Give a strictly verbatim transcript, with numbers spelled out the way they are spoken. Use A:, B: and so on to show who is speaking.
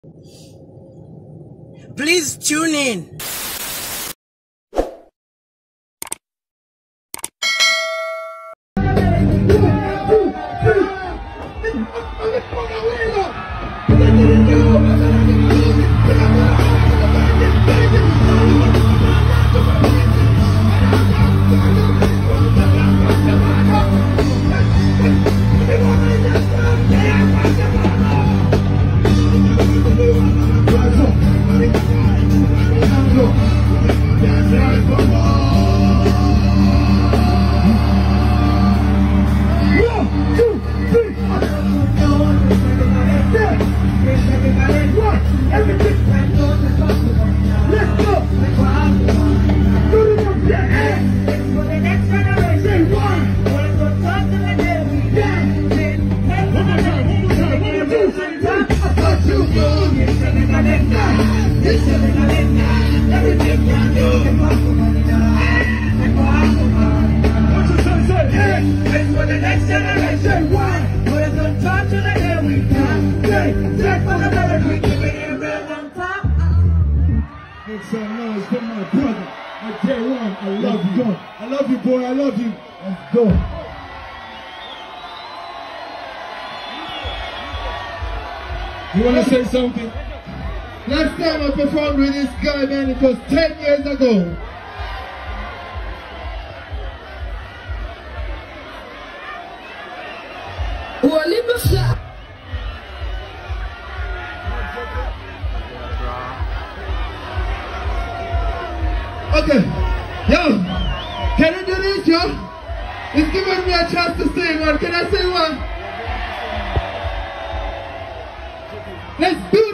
A: Please tune in.
B: Make some noise for my brother, my J one. I love you, boy. I love you, boy. I love you. Let's go. You wanna say something? Last time I performed with this guy, man, it was ten years ago. Okay, yo, can I do this, yo? It's giving me a chance to sing one. Can I sing one? Let's do it.